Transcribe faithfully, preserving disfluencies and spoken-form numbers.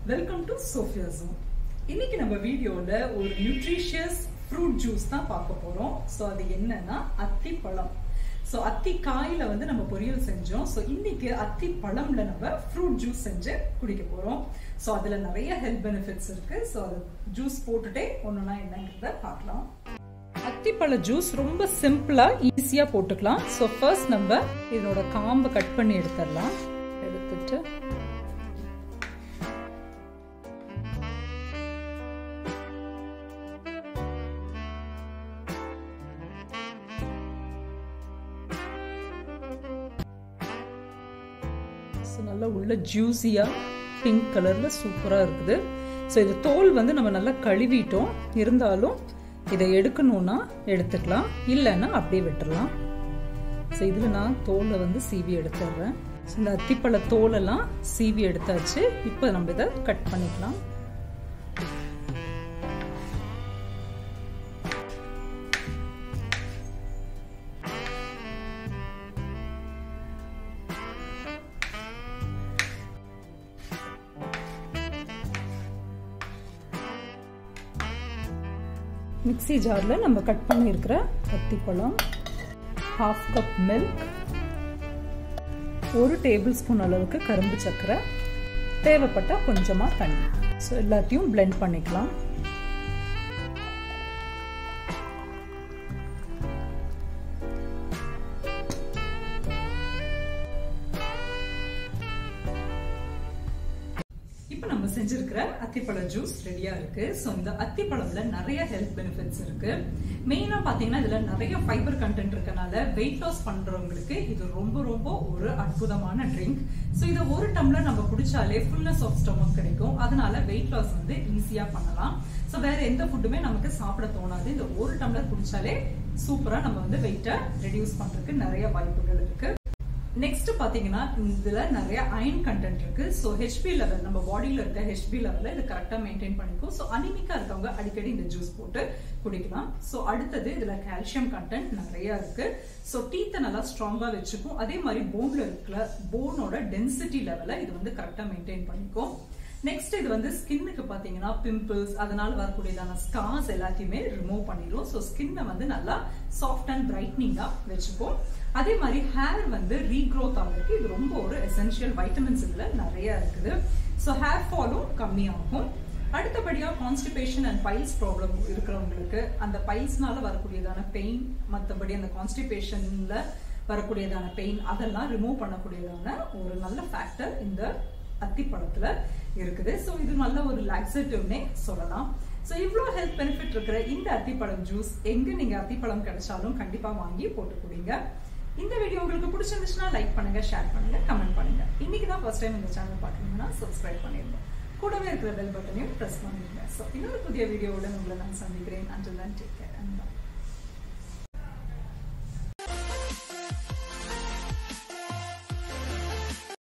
Welcome to Sophia Zone. இன்னைக்கு நம்ம வீடியோல ஒரு நியூட்ரிஷியஸ் ஃப்ரூட் ஜூஸ் தான் பார்க்க போறோம். சோ அது என்னன்னா அத்தி பழம். சோ அத்தி காயில வந்து நம்ம பொரியல் செஞ்சோம். சோ இன்னைக்கு அத்தி பழம்ல நம்ம ஃப்ரூட் ஜூஸ் செஞ்சு குடிக்க போறோம். சோ அதுல நிறைய ஹெல்த் பெனிஃபிட்ஸ் இருக்கு. சோ அது ஜூஸ் போட்டுட்டே ஒண்ணுனா என்னங்கறத பார்க்கலாம். அத்திப்பழ ஜூஸ் ரொம்ப சிம்பிளா ஈஸியா போட்டுக்கலாம். சோ ஃபர்ஸ்ட் நம்ம இதோட காம்பை கட் பண்ணி எடுத்துடலாம். எடுத்துட்டு நல்லா உள்ள ஜூஸியா பிங்க் கலர்ல சூப்பரா இருக்குது. ஸோ இது தோல் வந்து நம்ம நல்லா கழுவிட்டோம். இருந்தாலும் இதை எடுக்கணும்னா எடுத்துக்கலாம், இல்லைன்னா அப்படியே விட்டுடலாம். ஸோ இதில் நான் தோலை வந்து சீவி எடுத்துடுறேன். ஸோ இந்த அத்திப்பழ தோலெல்லாம் சீவி எடுத்தாச்சு. இப்போ நம்ம இதை கட் பண்ணிக்கலாம். மிக்ஸி ஜாரில் நம்ம கட் பண்ணியிருக்கிற அத்திப்பழம், ஹாஃப் கப் மில்க், ஒரு டேபிள் ஸ்பூன் அளவுக்கு கரும்பு சர்க்கரை, தேவைப்பட்டால் கொஞ்சமாக தண்ணி. ஸோ எல்லாத்தையும் பிளெண்ட் பண்ணிக்கலாம். இப்போ நம்ம செஞ்சிருக்கிற அத்திப்பழ ஜூஸ் ரெடியா இருக்கு. ஸோ இந்த அத்திப்பழம்ல நிறைய ஹெல்த் பெனிஃபிட்ஸ் இருக்கு. மெயினா பாத்தீங்கன்னா இதுல நிறைய ஃபைபர் கண்டென்ட் இருக்கனால வெயிட் லாஸ் பண்றவங்களுக்கு இது ரொம்ப ரொம்ப ஒரு அற்புதமான ட்ரிங்க். ஸோ இதை ஒரு டம்ளர் நம்ம குடிச்சாலே ஃபுல்னஸ் ஆஃப் ஸ்டொமக் கிடைக்கும். அதனால வெயிட் லாஸ் வந்து ஈஸியா பண்ணலாம். ஸோ வேற எந்த ஃபுட்டுமே நமக்கு சாப்பிட தோணாது. இந்த ஒரு டம்ளர் குடிச்சாலே சூப்பரா நம்ம வந்து வெயிட்டை ரெடியூஸ் பண்றதுக்கு நிறைய வாய்ப்புகள் இருக்கு. நெக்ஸ்ட் பாத்தீங்கன்னா இதுல நிறைய அயன் கண்டென்ட் இருக்கு. சோ ஹெச்பி லெவல், நம்ம பாடியில இருக்க ஹெச்பி லெவல இது கரெக்டா மெயின்டைன் பண்ணிக்கும். சோ அனிமிக்கா இருக்கவங்க அடிக்கடி இந்த ஜூஸ் போட்டு குடிக்கலாம். சோ அடுத்தது இதுல கால்சியம் கண்டென்ட் நிறைய இருக்கு. சோ டீத்தை நல்லா ஸ்ட்ராங்கா வச்சுக்கும். அதே மாதிரி போன்ல இருக்கிற போனோட டென்சிட்டி லெவல இது வந்து கரெக்டா மெயின்டைன் பண்ணிக்கும். நெக்ஸ்ட் இது வந்து ஸ்கின்னுக்கு பாத்தீங்கன்னா பிம்பிள்ஸ், அதனால வரக்கூடியதான ஸ்கார்ஸ் எல்லாத்தையுமே ரிமூவ் பண்ணிடும். ஸோ ஸ்கின்னை வந்து நல்லா சாஃப்ட் அண்ட் பிரைட்னிங்கா வச்சுக்கும். அதே மாதிரி ஹேர் வந்து ரீக்ரோத் ஆகிறதுக்கு இது ரொம்ப ஒரு எசென்ஷியல். வைட்டமின்ஸ் இதுல நிறைய இருக்குது. ஸோ ஹேர் ஃபாலும் கம்மியாகும். அடுத்தபடியா கான்ஸ்டிபேஷன் அண்ட் பைல்ஸ் ப்ராப்ளம் இருக்கிறவங்களுக்கு அந்த பைல்ஸ்னால வரக்கூடியதான பெயின், மற்றபடி அந்த கான்ஸ்டிபேஷன்ல வரக்கூடியதான பெயின் அதெல்லாம் ரிமூவ் பண்ணக்கூடியதான ஒரு நல்ல ஃபேக்டர் இந்த அத்திப்பழத்துல இருக்குது. ஸோ இது நல்ல ஒரு லாக்ஸேட்டிவ்னே சொல்லலாம். ஸோ இவ்வளோ ஹெல்த் பெனிஃபிட் இருக்கிற இந்த அத்திப்பழம் ஜூஸ் எங்க நீங்க அத்திப்பழம் கிடைச்சாலும் கண்டிப்பா வாங்கி போட்டு குடிங்க. இந்த வீடியோ உங்களுக்கு பிடிச்சிருந்துச்சுன்னா லைக் பண்ணுங்க, ஷேர் பண்ணுங்க, கமெண்ட் பண்ணுங்க. இன்னைக்கு தான் ஃபர்ஸ்ட் டைம் இந்த சேனல் பார்க்கணும்னா சப்ஸ்கிரைப் பண்ணிருங்க. கூடவே இருக்கிற பெல் பட்டனையும் பிரஸ் பண்ணிருங்க. ஸோ இன்னொரு புதிய வீடியோவுடன் உங்களை நான் சந்திக்கிறேன். Until then, take care and bye.